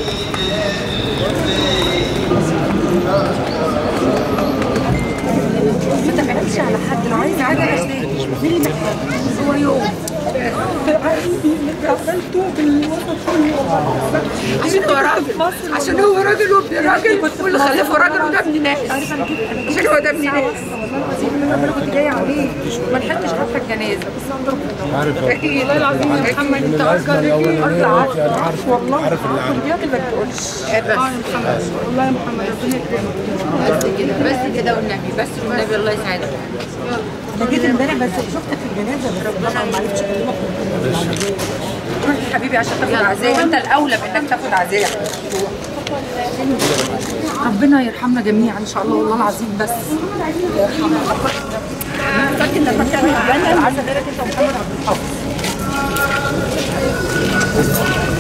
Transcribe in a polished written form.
ما تبعدش على حد، لو عايز حاجه مين هو يوم عايزين عملته بالوسط كله عشان هو راجل، عشان هو راجل وابن راجل واللي خلفه راجل وده ابن ناس، عشان هو ده ابن ناس. والله انا كنت جايه عليه ما لحقتش حتى الجنازه بس والله العظيم يا محمد انت عارف والله عارف اللي ما تقولش بس والله يا محمد ربنا يكرمك بس كده والنبي بس والنبي الله يسعدك. انا جيت امبارح بس شفتك في الجنازه ربنا ما عرفتش اكلمك روح يا حبيبي عشان تاخد عزاء، انت الاولى بانك تاخد عزاء. ربنا يرحمنا جميعا ان شاء الله والله العظيم بس يرحمنا. فاكر لما كان العزاء غيرك انت ومحمد عبد الحافظ